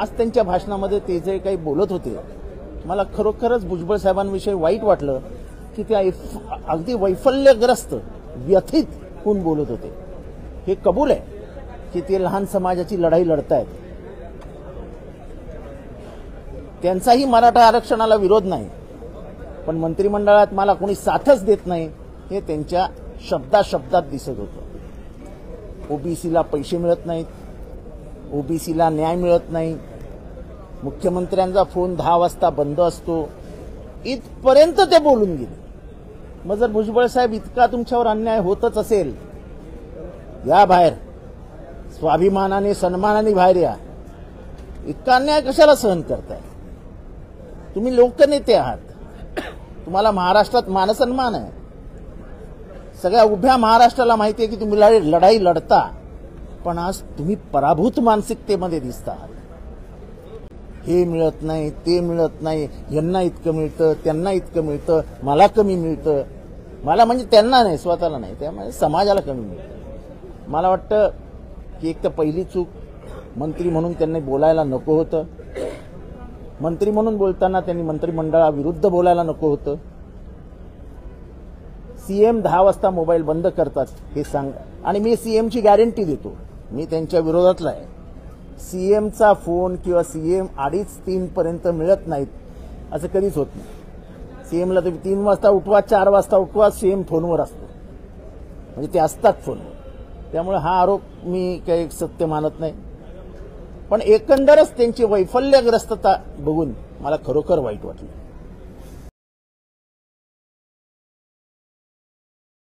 आज त्यांच्या भाषणामध्ये ते जे काही बोलत होते, मला खरोखरच भुजबळ साहेबांविषयी वाईट वाटलं की ते अगदी वैफल्यग्रस्त व्यथित होऊन बोलत होते। हे कबूल आहे की ते लहान समाजाची लढाई लढतायत, त्यांचाही मराठा आरक्षणाला विरोध नाही, पण मंत्रिमंडळात मला कोणी साथच देत नाही हे त्यांच्या शब्दात दिसत होतं। ओबीसीला पैसे मिळत नाहीत, ओबीसीला न्याय मिळत नाही, मुख्यमंत्र्यांचा फोन 10 वाजता बंद असतो, इथपर्यंत ते बोलून गेले। मग जर भुजबळ साहेब इतका तुमच्यावर अन्याय होतच असेल, या बाहेर स्वाभिमानाने सन्मानाने बाहेर या। इतका अन्याय कशाला सहन करताय? तुम्ही लोकनेते आहात, तुम्हाला महाराष्ट्रात मानसन्मान आहे, सगळ्या उभ्या महाराष्ट्राला माहिती आहे की तुम्ही लढाई लढता, पण आज तुम्ही पराभूत मानसिकतेमध्ये दिसता आहात। हे मिळत नाही, ते मिळत नाही, यांना इतकं मिळतं, त्यांना इतकं मिळतं, मला कमी मिळतं, मला म्हणजे त्यांना नाही, स्वतःला नाही, त्यामुळे समाजाला कमी मिळतं। मला वाटतं की एक तर पहिली चूक, मंत्री म्हणून त्यांनी बोलायला नको होतं, मंत्री म्हणून बोलताना त्यांनी मंत्रिमंडळाविरुद्ध बोलायला नको होतं। सीएम 10 वाजता मोबाईल बंद करतात हे सांग, आणि मी सीएमची गॅरंटी देतो, मी त्यांच्या विरोधातला आहे। सीएमचा फोन किंवा सीएम 2:30-3 पर्यंत मिळत नाहीत असं कधीच होत नाही। सीएमला तुम्ही 3 वाजता उठवा, 4 वाजता उठवा, सीएम फोनवर असतो, म्हणजे ते असतात फोनवर। त्यामुळे हा आरोप मी काही सत्य मानत नाही, पण एकंदरच त्यांची वैफल्यग्रस्तता बघून मला खरोखर वाईट वाटलं।